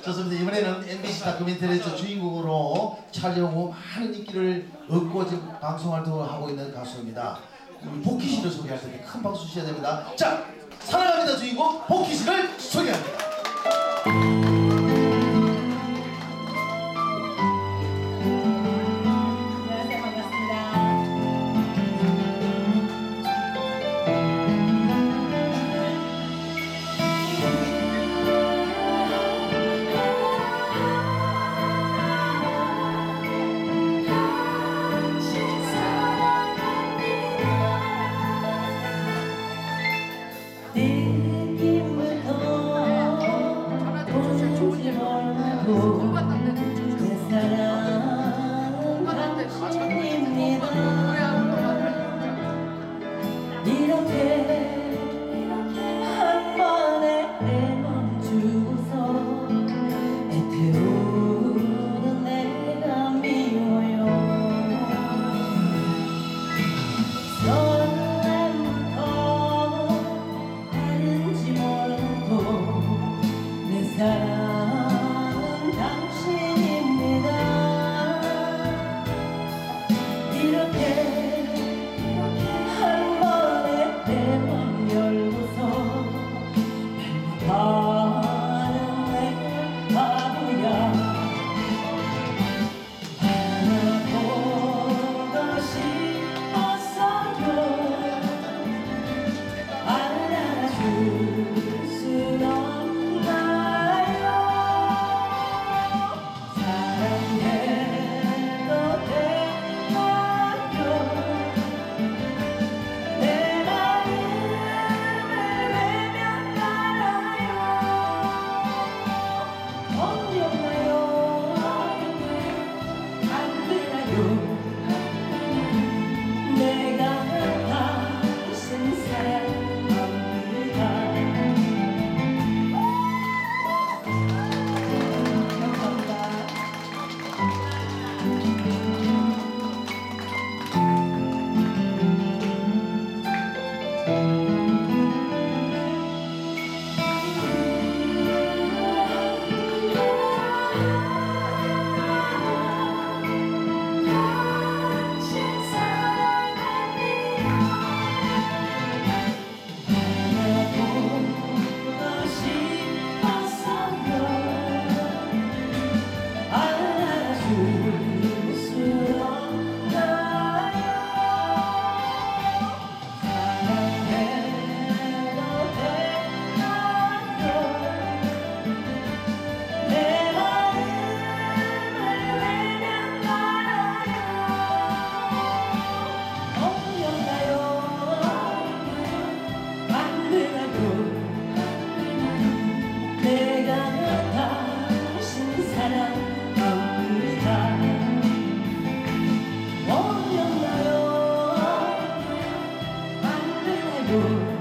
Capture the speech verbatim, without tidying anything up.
좋습니다. 이번에는 엠비씨 다큐멘터리에서 주인공으로 촬영 후 많은 인기를 얻고 지금 방송 활동을 하고 있는 가수입니다. 복희 씨를 소개할 텐데 큰 박수 주셔야 됩니다. 자, 사랑합니다 주인공 복희 씨를 소개합니다. 사랑은 당신입니다. 이렇게 한 번에 내 맘 열고서 발못하는 내 바보야. 안아보고 싶었어요. 안아줄 순 없나요? 사랑해도 되나요? 내 마음을 외면 말아요. 어렵나요? 안 되나요? 내가 당신 사랑합니다. 어렵나요? 안 되나요?